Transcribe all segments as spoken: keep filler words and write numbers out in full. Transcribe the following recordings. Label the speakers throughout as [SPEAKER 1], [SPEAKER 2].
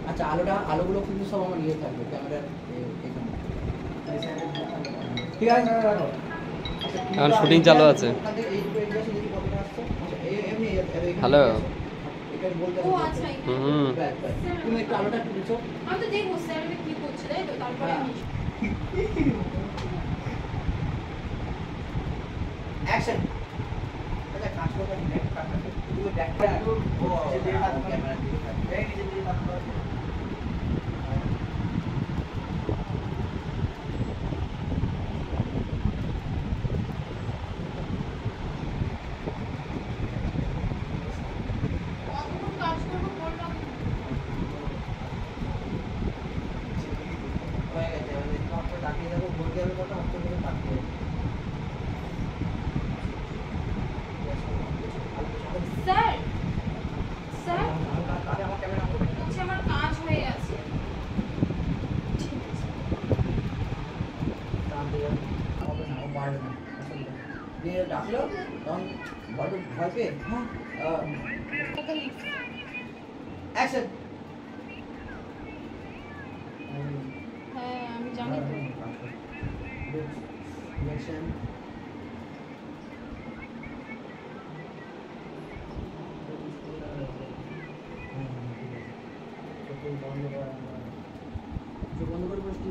[SPEAKER 1] আচ্ছা আলোটা আলোগুলো কিন্তু সব আমার নিয়ে থাকবে ক্যামেরার এখানে। ঠিক আছে রাখো।
[SPEAKER 2] এখন শুটিং চালু আছে। হ্যালো।
[SPEAKER 3] ও আচ্ছা
[SPEAKER 2] হুম
[SPEAKER 1] তুমি একটু আলোটা একটু দিছো।
[SPEAKER 3] আমি তো দেখবো স্যার কি করছে তাই তো তারপরে আমি
[SPEAKER 1] অ্যাকশন। আচ্ছা কাজ করবে নেক্সট কাজ করবে তুমি ব্যাকটা ও যে দিয়ে হাত ক্যামেরা দিয়ে এই নিজে দিয়ে হাত করো।
[SPEAKER 3] কতক্ষণ কাজ করবো বললাম
[SPEAKER 1] হয়ে গেছে এবার একটু আপনারা তাকিয়ে দেখো বলতে হবে কথা আপনারা করে তাকিয়ে
[SPEAKER 3] স্যার স্যার
[SPEAKER 1] আরে আমার ক্যামেরা অন করবে।
[SPEAKER 3] হচ্ছে আমার কাজ হয়ে গেছে ঠিক আছে
[SPEAKER 1] টান দিয়ে হবে না ও পারবে না আসলে দিয়ে ডাকলো তখন বড় ভয় পেয়ে হ্যাঁ
[SPEAKER 3] টাকা লিখছি
[SPEAKER 1] অ্যাকশন।
[SPEAKER 3] হ্যাঁ আমি জানি তো
[SPEAKER 1] অ্যাকশন। বন্ধ করা চোখ বন্ধ করে বসে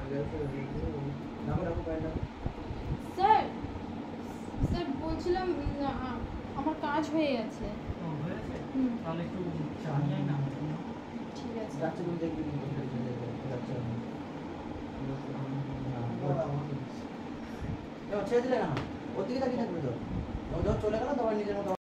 [SPEAKER 1] রাখো রাখো প্যান্টটা।
[SPEAKER 3] স্যার স্যার বলছিলাম উম, আ- আমার কাজ হয়ে গেছে হুম
[SPEAKER 1] তাহলে একটু চা নিয়ে না
[SPEAKER 3] ঠিক আছে
[SPEAKER 1] যাচ্ছে তুমি দেখবি যাচ্ছে ছেড়ে দিলে না ওর দিকে তাকিয়ে থাকবে তো ও যখন চলে গেল তখন নিজের মতো